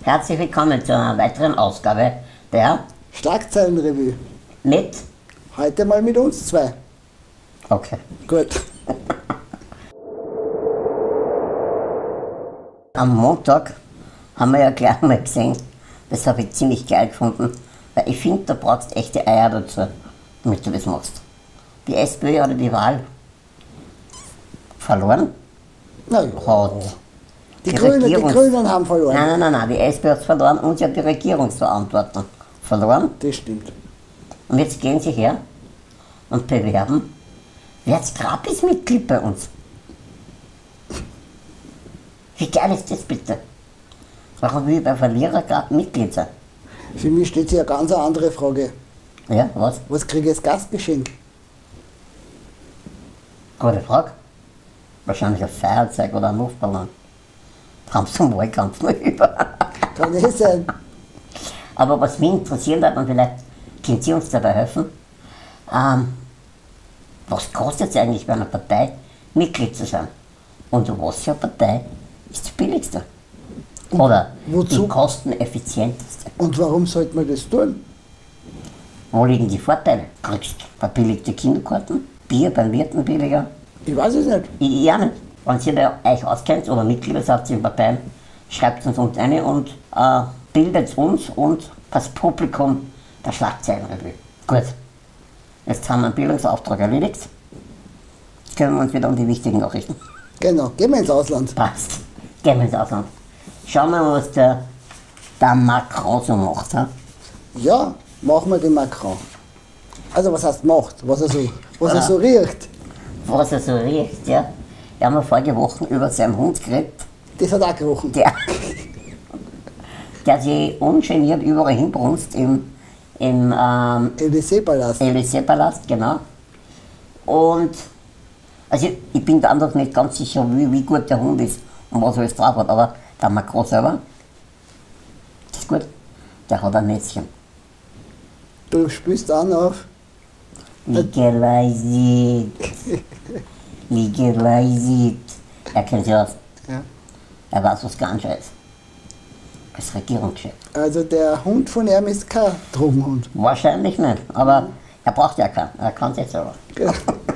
Herzlich willkommen zu einer weiteren Ausgabe der Schlagzeilenrevue. mit. Heute mal mit uns zwei. Okay. Gut. Am Montag haben wir ja gleich mal gesehen, das habe ich ziemlich geil gefunden, weil ich finde, da brauchst echte Eier dazu, damit du das machst. Die SPÖ hat die Wahl verloren, Na ja. hat Die Grünen haben verloren. Nein, die SPÖ hat verloren und sie hat die Regierungsverantwortung verloren. Das stimmt. Und jetzt gehen sie her und bewerben, werdet gratis Mitglied bei uns. Wie geil ist das bitte? Warum will ich bei Verlierer gerade Mitglied sein? Für mich steht hier eine ganz andere Frage. Ja, was? Was kriege ich als Gastgeschenk? Gute Frage. Wahrscheinlich ein Feuerzeug oder ein Luftballon. Haben sie zum Wahlkampf noch über. Kann eh sein. Aber was mich interessiert hat, und vielleicht können Sie uns dabei helfen, was kostet es eigentlich bei einer Partei, Mitglied zu sein? Und was für eine Partei ist die billigste? Oder wozu? die kosteneffizienteste? Und warum sollte man das tun? Wo liegen die Vorteile? Kriegst verbilligte Kinderkarten, Bier beim Wirten billiger? Ich weiß es nicht. Ich auch nicht. Wenn ihr euch auskennt oder Mitglieder seid in Parteien, schreibt uns unten rein und bildet uns und das Publikum der Schlagzeilenrevue. Gut, jetzt haben wir einen Bildungsauftrag erledigt. Jetzt kümmern wir uns wieder um die wichtigen Nachrichten. Genau, gehen wir ins Ausland. Passt. Gehen wir ins Ausland. Schauen wir mal, was der Macron so macht. Ja? Ja, machen wir den Macron. Also was heißt macht? Was er so riecht. Was er so riecht, ja. Wir haben ja vorige Woche über seinen Hund geredet, Das hat auch gerochen. der sich ungeniert überall hinbrunst im Élysée-Palast. Élysée-Palast, genau. Und also ich bin da noch nicht ganz sicher, wie gut der Hund ist und was alles drauf hat, aber der Macron selber, das ist gut, der hat ein Netzchen. Du spürst an auf. Legalized. Legalized. Er kennt sich aus. Ja. Er weiß, was Ganja ist. Das Regierungschef. Also der Hund von ihm ist kein Drogenhund. Wahrscheinlich nicht, aber er braucht ja keinen. Er kann sich selber. Genau.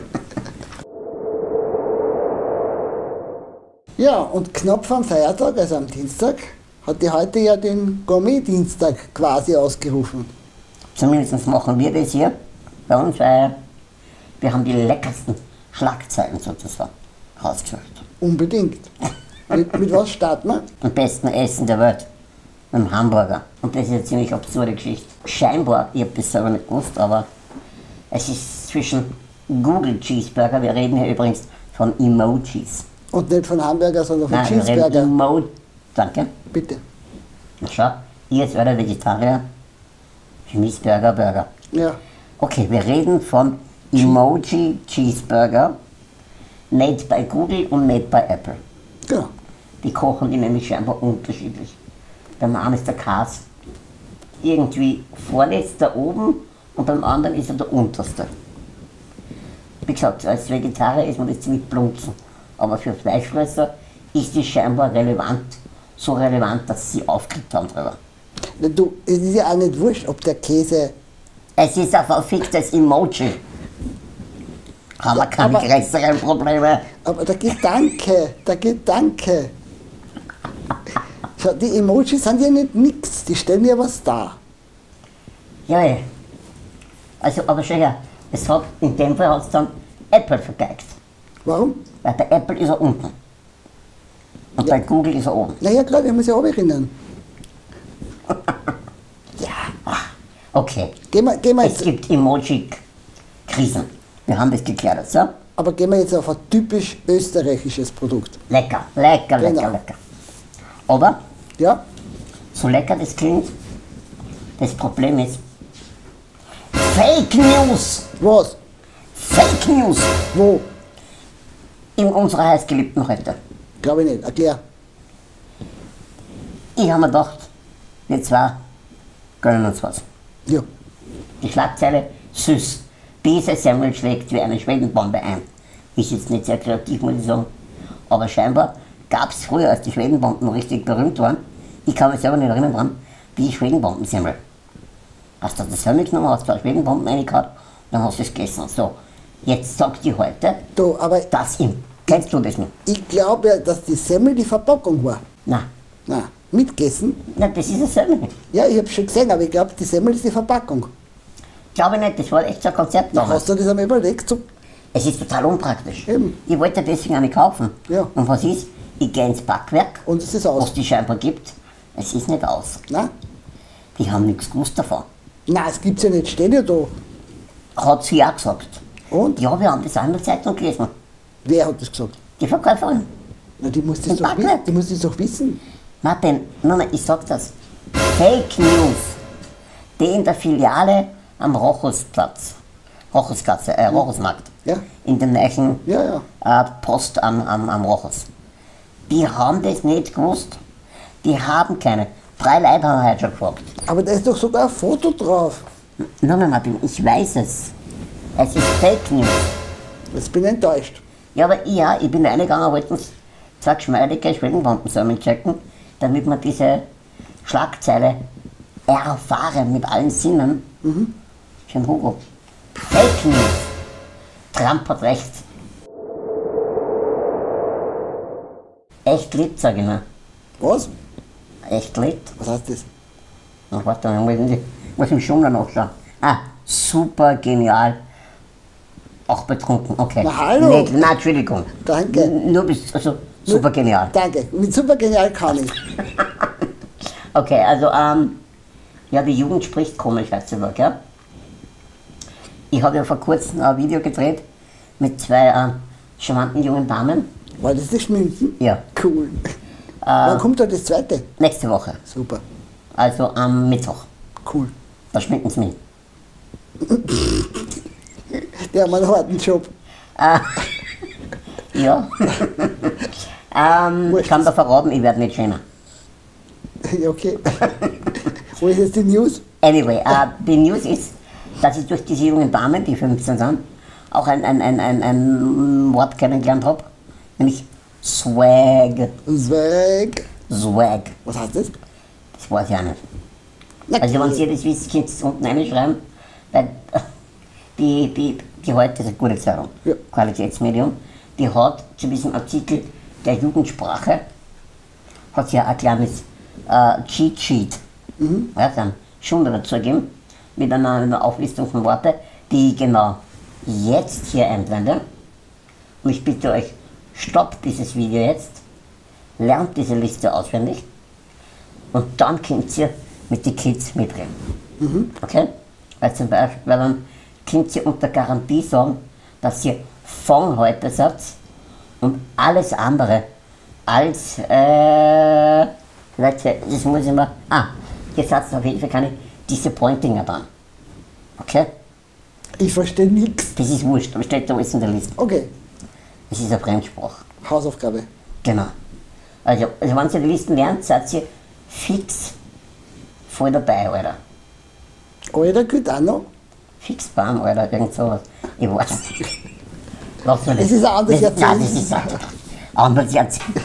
Ja, und knapp am Feiertag, also am Dienstag, hat die heute ja den Gourmet-Dienstag quasi ausgerufen. Zumindest machen wir das hier bei uns, weil wir haben die leckersten Schlagzeilen sozusagen rausgesucht. Unbedingt. Mit was starten wir? Am besten Essen der Welt. Mit dem Hamburger. Und das ist eine ziemlich absurde Geschichte. Scheinbar, ich habe das selber nicht gewusst, aber es ist zwischen Google Cheeseburger, wir reden hier übrigens von Emojis. Und nicht von Hamburger, sondern von Nein, wir reden Cheeseburger. Danke. Bitte. Na schau, ich jetzt werde Vegetarier. Für mich ist Burger Burger. Ja. Okay, wir reden von Emoji Cheeseburger. Nicht bei Google und nicht bei Apple. Genau. Die kochen die nämlich scheinbar unterschiedlich. Beim einen ist der Käse irgendwie vorletzt da oben und beim anderen ist er der unterste. Wie gesagt, als Vegetarier ist man das ziemlich blunzen. Aber für Fleischfresser ist es scheinbar relevant, so relevant, dass sie aufgekriegt haben drüber. Du, es ist ja auch nicht wurscht, ob der Käse. Es ist ein verficktes Emoji. Haben wir keine aber- größeren Probleme. Aber der Gedanke. Schau, die Emojis sind ja nicht nix, die stellen ja was dar. Ja, ja. Also, aber schau her, es hat, in dem Fall hat es dann Apple vergeigt. Warum? Weil bei Apple ist er unten. Und bei Google ist er oben. Naja, klar, wir müssen ja auch erinnern. Okay. Gehen wir Es jetzt, gibt Emoji-Krisen. Wir haben das geklärt, so? aber gehen wir jetzt auf ein typisch österreichisches Produkt. Lecker, lecker, lecker, Genau. lecker. Aber, Ja? so lecker das klingt, das Problem ist, Fake News! Was? Fake News! Wo? In unserer heißgeliebten heute. Glaube ich nicht. Erklär. Ich habe mir gedacht, wir zwei gönnen uns was. Ja. Die Schlagzeile, süß. Diese Semmel schlägt wie eine Schwedenbombe ein. Ist jetzt nicht sehr kreativ, muss ich sagen. Aber scheinbar gab es früher, als die Schwedenbomben richtig berühmt waren, Ich kann mich selber nicht erinnern dran, wie ich Schwedenbombensemmel. Hast du das Semmel genommen, hast du Schwedenbomben reingehauen, dann hast du es gegessen. So, jetzt sagt die heute, Du, aber das kennst du das nicht? ich glaube ja, dass die Semmel die Verpackung war. Nein, Na, mitgegessen? nein, das ist ein Semmel. Ja, ich habe schon gesehen, aber ich glaube, die Semmel ist die Verpackung. Glaube ich nicht, das war echt so ein Konzept Na, damals. hast du das einmal überlegt? So, Es ist total unpraktisch. Eben. Ich wollte deswegen eine kaufen. Ja. Und was ist? Ich gehe ins Backwerk, und es ist wo aus. es die scheinbar gibt. Es ist nicht aus. Na? Die haben nichts gewusst davon. Nein, es gibt ja nicht, steht ja da. Hat sie auch gesagt. Und? Ja, wir haben das auch in der Zeitung gelesen. Wer hat das gesagt? Die Verkäuferin. Na, die muss das Im doch wissen. Backwerk. Die muss das doch wissen. Martin, nein, ich sag das. Fake News. Die in der Filiale am Rochusplatz. Rochusmarkt. Ja. In der neuen Ja, ja. Post am Rochus. Die haben das nicht gewusst. Die haben keine. 3 Leute haben heute schon gefragt. Aber da ist doch sogar ein Foto drauf. Nein, Martin, ich weiß es. Es ist Fake News. Jetzt bin ich enttäuscht. Ja, aber ich bin reingegangen, wollte uns 2 geschmeidige Schwedenbombensamen checken, damit wir diese Schlagzeile erfahren mit allen Sinnen. Schön Hugo. Fake News. Trump hat recht. Echt lit, sag ich nur. Was? Echt lit. Was heißt das? Na, warte, ich muss im Schummler nachschauen. Ah, super genial. Auch betrunken, okay. Na, hallo. Nee, nein, Entschuldigung. Danke. Nur bis, also super genial. Danke. Mit super genial kann ich. Okay, also, ja, die Jugend spricht komisch heutzutage, gell? Ich habe ja vor kurzem ein Video gedreht mit 2 charmanten jungen Damen. War das Schminken? Ja, Cool. Wann kommt da das zweite? nächste Woche, Super. also am Mittwoch. Cool. Da schminken sie mich. Die haben einen harten Job. Ja. Ich kann da verraten, ich werde nicht schöner. Ja, okay. Wo ist jetzt die News? Anyway, die News ist, dass ich durch diese jungen Damen, die 15 sind, auch ein Wort kennengelernt habe, nämlich Swag. Swag. Swag. Was heißt das? Das weiß ich auch nicht. Na, Also wenn ihr das wisst, könnt ihr es unten reinschreiben, weil die heute, das ist eine gute Zeitung, Ja. Qualitätsmedium, die hat zu diesem Artikel der Jugendsprache, hat sie ja ein kleines Cheat Sheet, ja, dann schon dazu gegeben, mit einer Auflistung von Worten, die ich genau jetzt hier einblende. Und ich bitte euch, stoppt dieses Video jetzt, lernt diese Liste auswendig und dann könnt ihr mit den Kids mitreden. Okay? Weil zum Beispiel, weil dann könnt ihr unter Garantie sagen, dass ihr von heute seid und alles andere als, Leute, das muss ich mal, ihr seid auf jeden Fall keine Disappointinger dann. Okay? Ich verstehe nichts. Das ist wurscht, aber steht da alles in der Liste. Okay. Das ist eine Fremdsprache. Hausaufgabe. Genau. Also wenn ihr die Listen lernt, seid ihr fix voll dabei, Alter. Alter, gut auch noch. Fix bam, Alter, irgend sowas. Ich weiß nicht. Lass mal Das ist ein anderes Nein, Jahrzehnt. das ist ein anderes Jahrzehnt.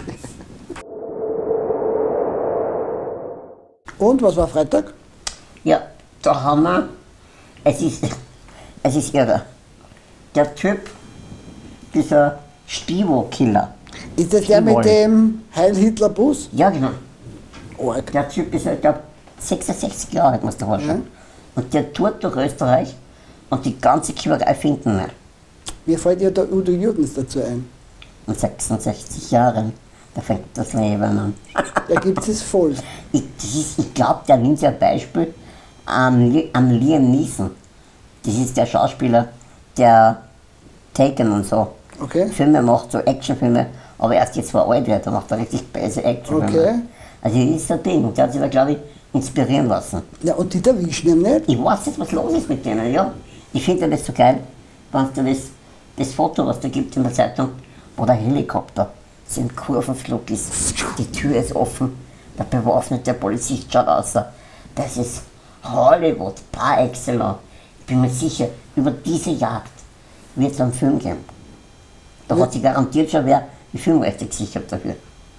Und, was war Freitag? Ja, da haben wir, es ist irre. Der Typ, dieser Stivo-Killer. Ist das der mit Jawohl. dem Heil-Hitler-Bus? Ja, genau. Arg. Der Typ ist, ich glaube, 66 Jahre alt, muss der vorstellen. Und der tourt durch Österreich und die ganze Querei finden nicht. Mir fällt ja der Udo Jürgens dazu ein. Mit 66 Jahren, da fängt das Leben an. Da gibt es voll. Ich glaube, der nimmt ja ein Beispiel an Liam Neeson. Das ist der Schauspieler, der Taken und so Okay. Filme macht, so Actionfilme, aber erst jetzt war alt wird, da macht er richtig böse Actionfilme. Okay. Also das ist der Ding, und der hat sich da, glaube ich, inspirieren lassen. Ja, und die erwischen ihn nicht. Ich weiß nicht, was los ist mit denen, ja. Ich finde ja das so geil, wenn du das Foto, was da gibt in der Zeitung, wo der Helikopter so im Kurvenflug ist, die Tür ist offen, der bewaffnete Polizist schaut aus. Das ist Hollywood par excellence. Ich bin mir sicher, über diese Jagd wird es einen Film geben. Da hat sich garantiert schon wer die Filmrechte gesichert dafür.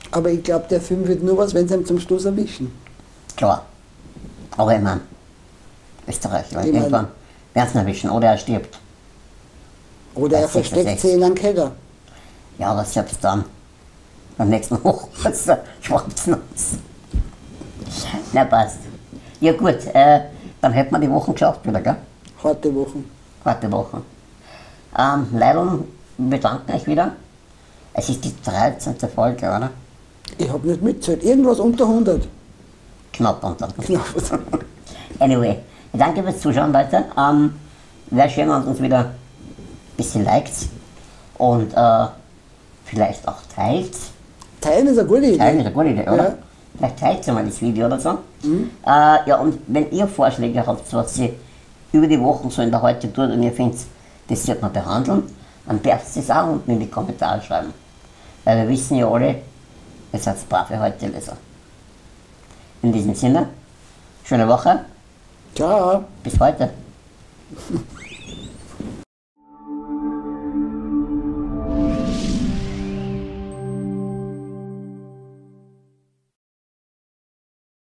Aber ich glaube, der Film wird nur was, wenn sie ihn zum Schluss erwischen. Klar. Aber ich meine, Österreich, weil Ich mein- irgendwann werden sie ihn erwischen oder er stirbt. Oder er Das ist versteckt echt. sie in einem Keller. Ja, aber selbst dann, beim nächsten Hochwasser, schwappt's uns. Na, passt. Ja gut, dann hätten wir die Wochen geschafft wieder, gell? Harte Wochen. Harte Wochen. Leidl, wir danken euch wieder. Es ist die 13. Folge, oder? Ich habe nicht mitgezählt. Irgendwas unter 100. Knapp unter. Knapp. Anyway, danke fürs Zuschauen, Leute. Wäre schön, wenn ihr uns wieder ein bisschen liked und vielleicht auch teilt. Teilen ist eine gute Idee. Teilen ist eine gute Idee, oder? Ja. Vielleicht teilt ihr mal das Video oder so. Ja, und wenn ihr Vorschläge habt, was sie über die Wochen so in der Heute tut und ihr findet, das sollte man behandeln, dann dürft ihr es auch unten in die Kommentare schreiben. Weil wir wissen ja alle, ihr seid brave Heute-Leser. In diesem Sinne, schöne Woche, Ciao. bis heute.